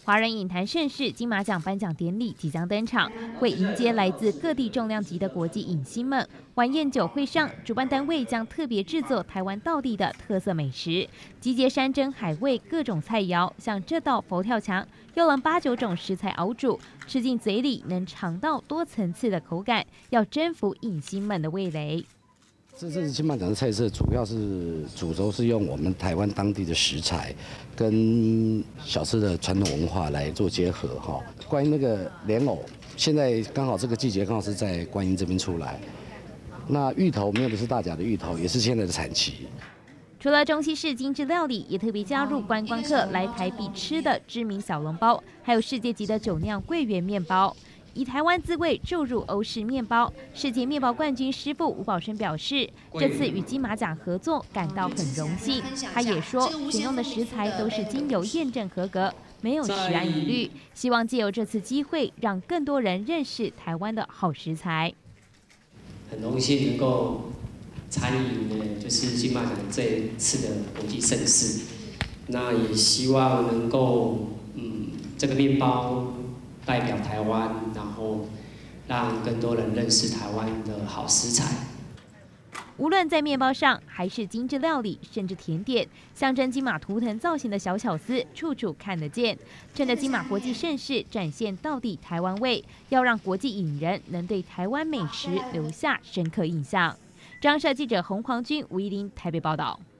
华人影坛盛事金马奖颁奖典礼即将登场，为迎接来自各地重量级的国际影星们。晚宴酒会上，主办单位将特别制作台湾道地的特色美食，集结山珍海味各种菜肴，像这道佛跳墙，用了8、9种食材熬煮，吃进嘴里能尝到多层次的口感，要征服影星们的味蕾。 这次金马奖的菜色主要是主轴是用我们台湾当地的食材，跟小吃的传统文化来做结合哈。关于那个莲藕，现在刚好这个季节刚好是在观音这边出来。那芋头没有的是大甲的芋头，也是现在的产期。 除了中西式精致料理，也特别加入观光客来台必吃的知名小笼包，还有世界级的酒酿桂圆面包。以台湾滋味注入欧式面包，世界面包冠军师傅吴宝生表示，这次与金马奖合作感到很荣幸。他也说，选用的食材都是经由验证合格，没有食安疑虑。希望借由这次机会，让更多人认识台湾的好食材。 很荣幸能够参与呢，就是金马奖这一次的国际盛事。那也希望能够，这个面包代表台湾，然后让更多人认识台湾的好食材。 无论在面包上，还是精致料理，甚至甜点，象征金马图腾造型的小巧思，处处看得见。趁着金马国际盛事，展现道地台湾味，要让国际影人能对台湾美食留下深刻印象。张社记者洪黄君、吴依林台北报道。